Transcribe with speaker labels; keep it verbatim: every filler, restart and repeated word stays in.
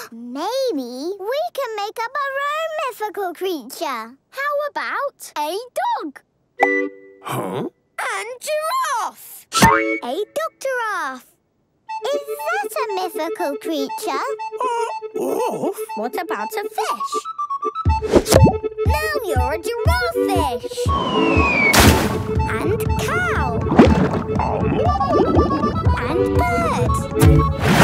Speaker 1: Maybe we can make up our own mythical creature. How about a dog?
Speaker 2: Huh?
Speaker 1: And giraffe. A dog giraffe. Is that a mythical creature?
Speaker 2: Uh,
Speaker 1: What about a fish? Now you're a giraffe fish. And cow. And bird.